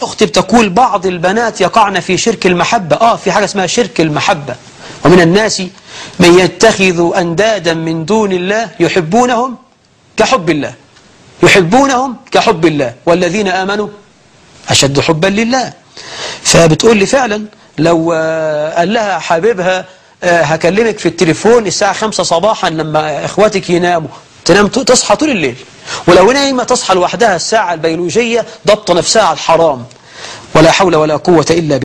أختي بتقول بعض البنات يقعن في شرك المحبة. في حاجة اسمها شرك المحبة. ومن الناس من يتخذ أندادا من دون الله يحبونهم كحب الله، يحبونهم كحب الله والذين آمنوا أشد حبا لله. فبتقول لي فعلا لو قال لها حبيبها هكلمك في التليفون الساعة 5 صباحا لما إخواتك يناموا، تنام تصحى طول الليل، ولو نايمة تصحى لوحدها الساعة البيولوجية ضبط نفسها على الحرام. ولا حول ولا قوة إلا بالله.